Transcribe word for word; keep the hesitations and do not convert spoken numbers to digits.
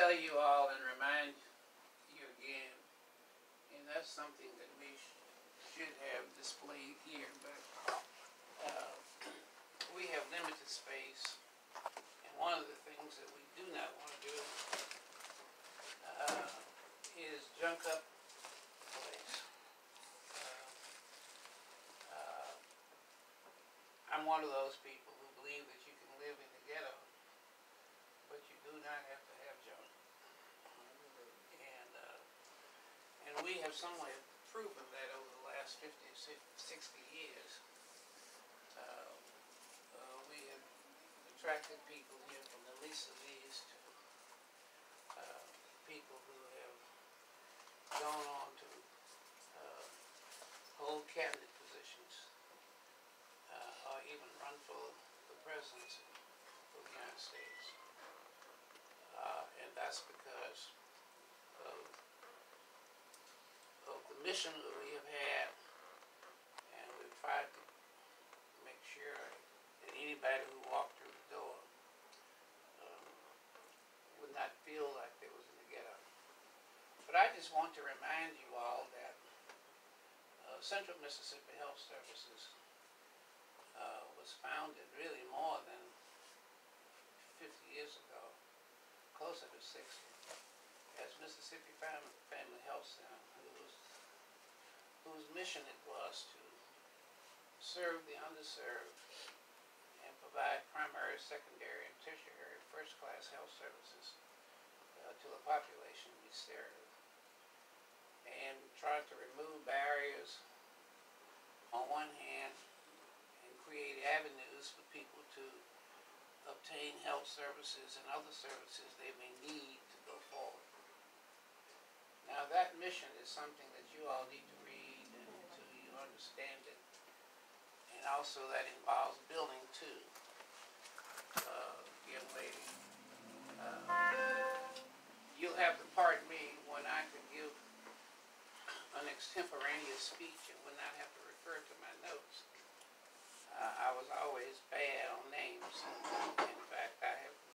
tell you all and remind you again, and that's something that we sh should have displayed here, but uh, we have limited space, and one of the things that we do not want to do uh, is junk up the place. Uh, uh, I'm one of those people who believe that you can live in the ghetto, but you do not have to have junk. And uh, and we have somewhat proven that over the last fifty, sixty years. Uh, uh, we have attracted people here from the least of these to uh, people who have gone on to uh, hold cabinet positions, uh, or even run for the presidency of the United States. Uh, and that's because of, of the mission that we have had, and we've tried to make sure that anybody who walked through the door um, would not feel like they was in the ghetto. But I just want to remind you all that uh, Central Mississippi Health Services uh, was founded really more than fifty years ago, closer to sixty, as Mississippi Family, Family Health Center, whose, whose mission it was to serve the underserved and provide primary, secondary, and tertiary first-class health services uh, to the population we serve, and try to remove barriers on one hand and create avenues for people to obtain health services and other services they may need to go forward. Now that mission is something that you all need to read and until you understand it. And also that involves building too, uh, young lady. Uh, you'll have to pardon me when I could give an extemporaneous speech and would not have to refer to my notes. Uh, I was always bad on names. In fact, I have